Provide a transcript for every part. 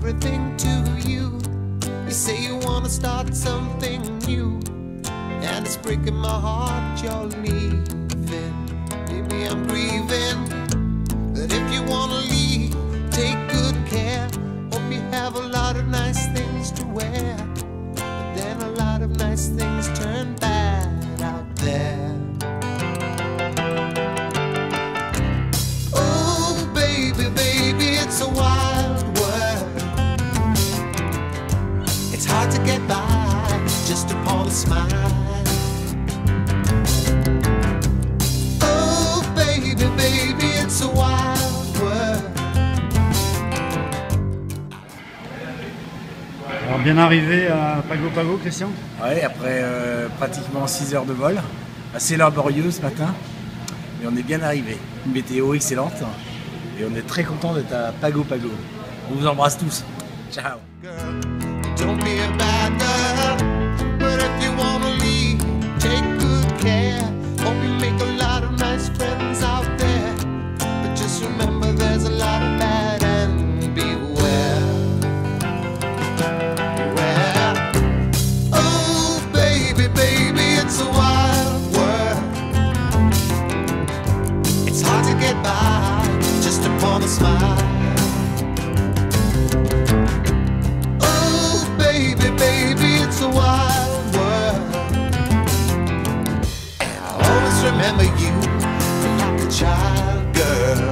everything to you. You say you wanna start something new, and it's breaking my heart you're leaving. Baby, I'm grieving, but if you wanna leave, take good care. Hope you have a lot of nice things to wear, but then a lot of nice things turn bad out there. Oh baby, baby, it's a wild world. It's hard to get by just upon a smile. Oh baby, baby, it's a wild world. Alors bien arrivé à Pago Pago, Christian? Ouais, après pratiquement 6 heures de vol, assez laborieux ce matin, mais on est bien arrivé. Une météo excellente et on est très content d'être à Pago Pago. On vous embrasse tous. Ciao. Don't be a bad girl, but if you wanna leave, take good care. Hope you make a lot of nice friends out there, but just remember there's a lot of bad and beware. Beware. Oh baby, baby, it's a wild world. It's hard to get by just upon a smile. Baby, it's a wild world, and I'll always remember you like a child girl.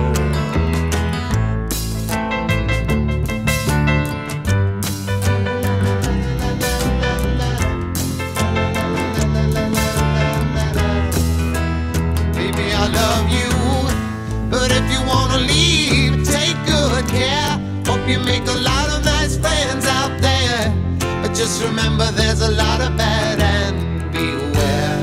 Baby, I love you, but if you wanna leave, take good care. Hope you make a lot of nice friends out there, but just remember there's a lot of bad and beware.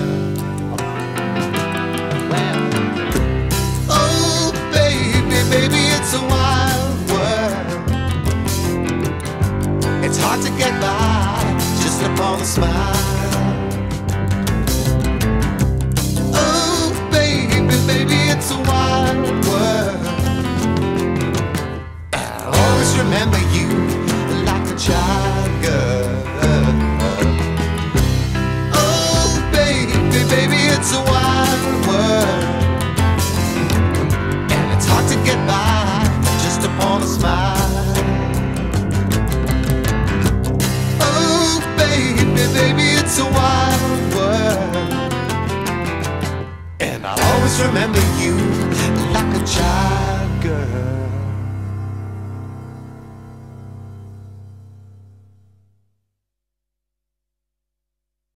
Well, oh baby, baby, it's a wild world. It's hard to get by just upon a smile. Oh baby, baby, it's a wild world, and I'll always remember you like a child girl. Oh baby, baby, it's a wild world, and it's hard to get by just upon a smile. Oh baby, baby, it's a wild world, and I'll always remember you like a child.